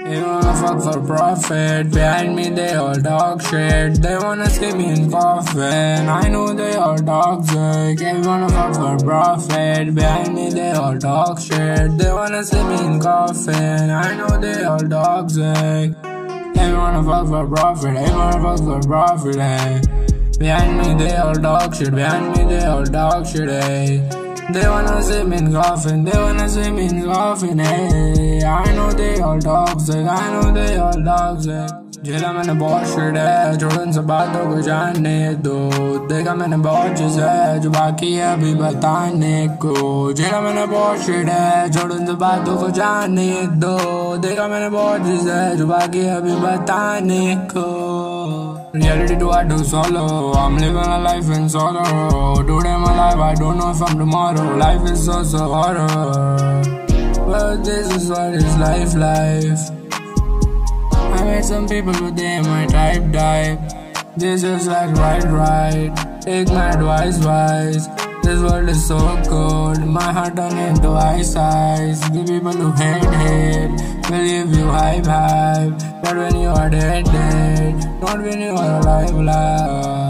They wanna fuck for profit, behind me they all dog shit. They wanna skip me in coffin, I know they all toxic. They wanna fuck for profit, behind me they all dog shit. They wanna skip me in coffin, I know they all toxic. They wanna fuck for profit, they wanna fuck for profit, eh. Behind me they all dog shit, behind me they all dog shit, eh. They wanna see me in coffin, they wanna see me in coffin, hey. I know they all toxic, I know they all toxic. Jhela मैंने बहुत shit है, छोड़ो इन सब बातों को जाने दो. देखा मैंने बहुत चीज है, जो बाकी है अभी बताने को. Jhela मैंने बहुत shit है, छोड़ो इन सब बातों को जाने दो. देखा मैंने बहुत चीज है, जो बाकी है अभी बताने को. Reality do I do solo, I'm living a life in sorrow. Today my life, I don't know if I'm tomorrow. Life is so horror, but this is what is life. I met some people but they ain't my type. This is like right. Take my advice wise. This world is so cold, my heart turned into ice. The people who hate will give you hype. But when you are dead, not when you are alive.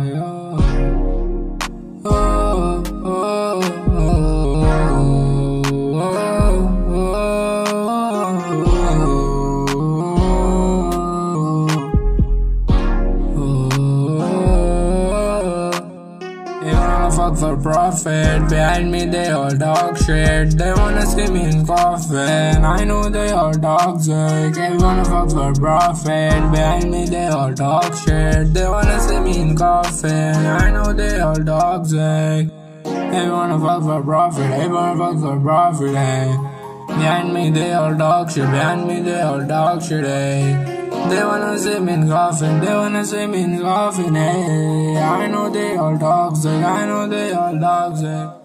They wanna fuck for profit, behind me they all dog shit. They wanna skip me in coffin, I know they all toxic. They wanna fuck for profit, behind me they all dog shit. They wanna see me in coffin, I know they all toxic. They wanna fuck for profit, they wanna fuck for profit, eh. Behind me they all dog shit, behind me they all dog shit, eh. They wanna see me in coffin, they wanna see me in coffin, hey. I know they all toxic, I know they all toxic.